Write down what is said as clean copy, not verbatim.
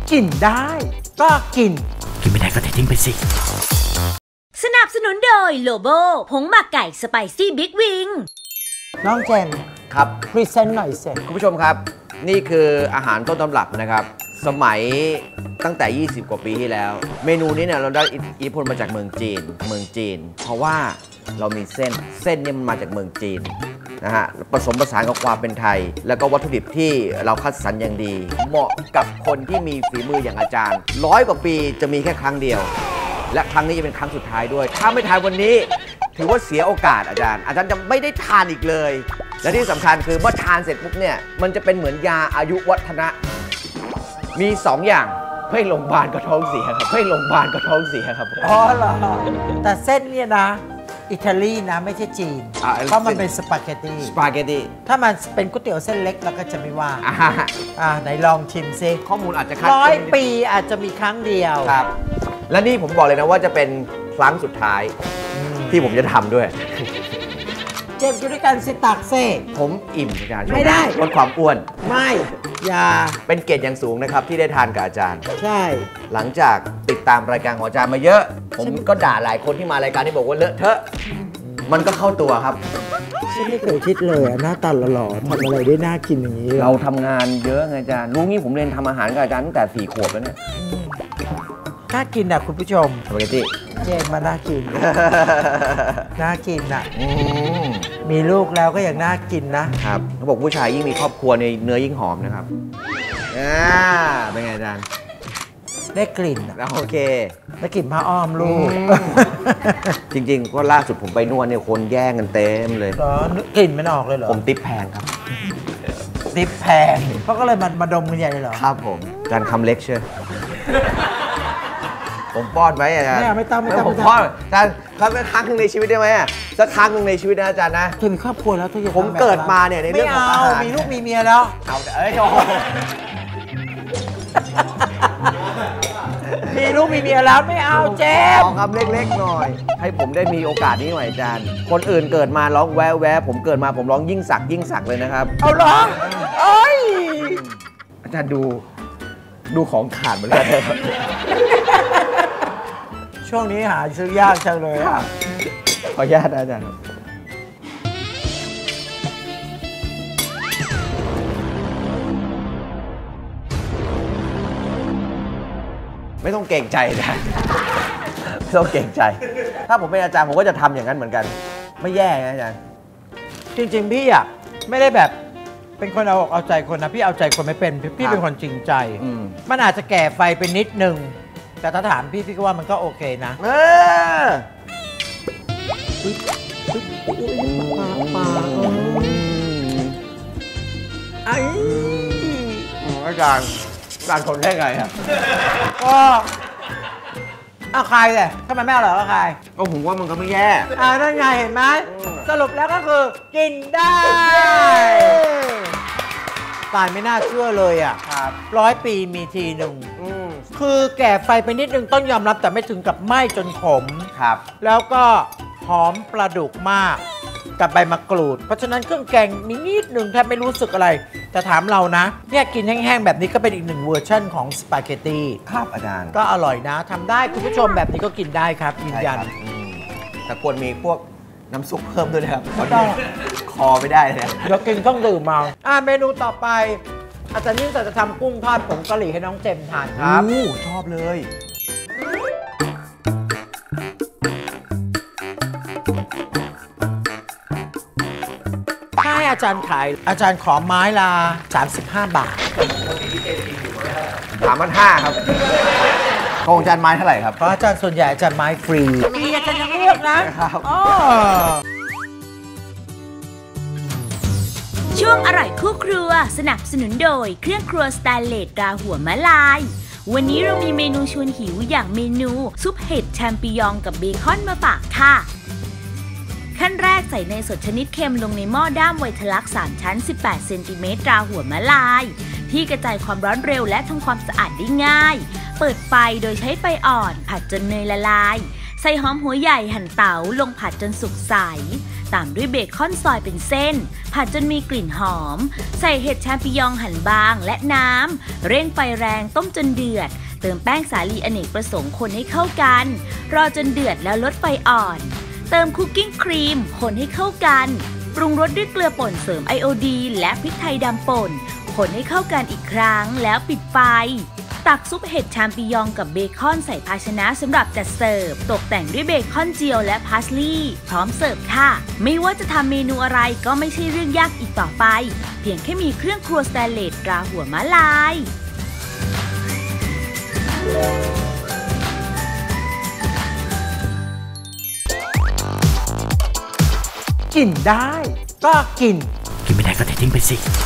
กินได้ก็กินไม่ได้ก็ทิ้งไปสิสนับสนุนโดยโลโบผงหมักไก่สไปซี่บิ๊กวิงน้องเจนครับพรีเซนต์หน่อยสิคุณผู้ชมครับนี่คืออาหารต้นตำรับนะครับสมัยตั้งแต่20กว่าปีที่แล้วเมนูนี้เนี่ยเราได้อิทธิพลมาจากเมืองจีนเพราะว่าเรามีเส้นเนี่ยมันมาจากเมืองจีนนะฮะผสมผสานกับความเป็นไทยแล้วก็วัตถุดิบที่เราคัดสรรอย่างดีเหมาะกับคนที่มีฝีมืออย่างอาจารย์100 กว่าปีจะมีแค่ครั้งเดียวและครั้งนี้จะเป็นครั้งสุดท้ายด้วยถ้าไม่ทานวันนี้ถือว่าเสียโอกาสอาจารย์จะไม่ได้ทานอีกเลยและที่สำคัญคือเมื่อทานเสร็จปุ๊บเนี่ยมันจะเป็นเหมือนยาอายุวัฒนะมี2 อย่างไม่โรงพยาบาลก็ท้องเสียครับไม่โรงพยาบาลก็ท้องเสียครับอ๋อเหรอแต่เส้นเนี่ยนะอิตาลีนะไม่ใช่จีนเพราะมันเป็นสปาเกตตี้ถ้ามันเป็นก๋วยเตี๋ยวเส้นเล็กเราก็จะไม่ว่าไหนลองชิมซิข้อมูลอาจจะ 100 ปีอาจจะมีครั้งเดียวครับและนี่ผมบอกเลยนะว่าจะเป็นครั้งสุดท้ายที่ผมจะทำด้วยเจ็บอยู่ด้วยกันสิตักเซ่ผมอิ่มอาจารย์ไม่ได้ลดความอ้วนไม่อย่าเป็นเกียรติอย่างสูงนะครับที่ได้ทานกับอาจารย์ใช่หลังจากติดตามรายการของอาจารย์มาเยอะผมก็ด่าหลายคนที่มารายการที่บอกว่าเลอะเทอะมันก็เข้าตัวครับฉันไม่เคยคิดเลยหน้าตาหล่อๆทำอะไรได้น่ากินอย่างนี้เราทำงานเยอะไงอาจารย์รู้งี้ผมเรียนทำอาหารกับอาจารย์ตั้งแต่4 ขวบแล้วเนี่ยน่ากินอ่ะคุณผู้ชมสปาเกตตี้เจนมาน่ากินน่ากินอ่ะมีลูกแล้วก็ยังน่ากินนะครับเขาบอกผู้ชายยิ่งมีครอบครัวในเนื้อยิ่งหอมนะครับเป็นไงอาจารย์ได้กลิ่นโอเคได้กลิ่นผ้าอ้อมลูกจริงๆก็ล่าสุดผมไปนวดเนี่ยคนแย่งกันเต็มเลยกลิ่นมันออกเลยเหรอผมติ๊บแพงครับติ๊บแพงเขาก็เลยมาดมกันใหญ่เลยเหรอครับผมอาจารย์คำเล็กเชียวผมป้อนไว้อาจารย์ไม่ต้องผมป้อนอาจารย์ครับสักครั้งหนึ่งในชีวิตได้ไหมสักครั้งหนึ่งในชีวิตนะอาจารย์นะเธอมีครอบครัวแล้วเธอจะผมเกิดมาเนี่ยในเรื่องของอาหารมีลูกมีเมียแล้วเอามีลูกมีเมียแล้วไม่เอาเจ็บขอคำเล็กๆหน่อยให้ผมได้มีโอกาสนี้หน่อยอาจารย์คนอื่นเกิดมาร้องแวะผมเกิดมาผมร้องยิ่งสักเลยนะครับเอาร้องเอ้ยอาจารย์ดูของขาดเหมือนกันช่วงนี้หาซื้อยากจังเลยอ่ะขออนุญาตอาจารย์ไม่ต้องเกรงใจนะไม่ต้องเกรงใจถ้าผมเป็นอาจารย์ผมก็จะทำอย่างนั้นเหมือนกันไม่แย่นะอาจารย์จริงๆพี่อ่ะไม่ได้แบบเป็นคนเอาใจคนนะพี่เอาใจคนไม่เป็นพี่เป็นคนจริงใจมันอาจจะแก่ไฟไปนิดนึงแต่ถ้าถามพี่ก็ว่ามันก็โอเคนะอาจารย์คนได้ไงอ่ะก็ใครเลยทำไมไม่เอาเหรอใครก็ผมว่ามันก็ไม่แย่นั่นไงเห็นไหมสรุปแล้วก็คือกินได้ตายไม่น่าเชื่อเลยอ่ะ100 ปีมีทีหนึ่งคือแก่ไฟไปนิดนึงต้องยอมรับแต่ไม่ถึงกับไหม้จนขมครับแล้วก็หอมปลาดุกมากกับใบมะกรูดเพราะฉะนั้นเครื่องแกงมีนิดนึงแทบไม่รู้สึกอะไรแต่ถามเรานะเนี่ยกินแห้งๆแบบนี้ก็เป็นอีก1 เวอร์ชั่นของสปาเกตตี้ครับอาจารย์ก็อร่อยนะทำได้คุณผู้ชมแบบนี้ก็กินได้ครับยืนยันแต่ควรมีพวกน้ำซุปเพิ่มด้วยนะครับเพราะคอไม่ได้เลยเดี๋ยวกินต้องดื่มมาเมนูต่อไปอาจารย์ยิ่งจะทำกุ้งทอดผงกะหรี่ให้น้องเจมทานครับชอบเลยให้อาจารย์ขายอาจารย์ขอไม้ละ35 บาท 35,000ครับของอาจารย์ไม้เท่าไหร่ครับเพราะอาจารย์ส่วนใหญ่อาจารย์ไม้ฟรีมีอาจารย์ยังเลือกนะครับช่วงอร่อยคู่ครัวสนับสนุนโดยเครื่องครัวสแตนเลสตราหัวมะลายวันนี้เรามีเมนูชวนหิวอย่างเมนูซุปเห็ดแชมปิญองกับเบคอนมาฝากค่ะขั้นแรกใส่เนยสดชนิดเค็มลงในหม้อด้ามไวทลัก3 ชั้น18 เซนติเมตรตราหัวมะลายที่กระจายความร้อนเร็วและทำความสะอาดได้ง่ายเปิดไฟโดยใช้ไฟอ่อนผัดจนเนยละลายใส่หอมหัวใหญ่หั่นเต๋าลงผัดจนสุกใสตามด้วยเบคอนซอยเป็นเส้นผัดจนมีกลิ่นหอมใส่เห็ดแชมปิญองหั่นบางและน้ำเร่งไฟแรงต้มจนเดือดเติมแป้งสาลีอเนกประสงค์คนให้เข้ากันรอจนเดือดแล้วลดไฟอ่อนเติมคุกกิ้งครีมคนให้เข้ากันปรุงรสด้วยเกลือป่นเสริมไอโอดีนและพริกไทยดำป่นคนให้เข้ากันอีกครั้งแล้วปิดไฟตักซุปเห็ดแชมปิญองกับเบคอนใส่ภาชนะสำหรับจัดเสิร์ฟตกแต่งด้วยเบคอนเจียวและพาสลีย์พร้อมเสิร์ฟค่ะไม่ว่าจะทำเมนูอะไรก็ไม่ใช่เรื่องยากอีกต่อไปเพียงแค่มีเครื่องครัวสแตนเลสตราหัวม้าลายกินได้ก็กินไม่ได้ก็เททิ้งไปสิ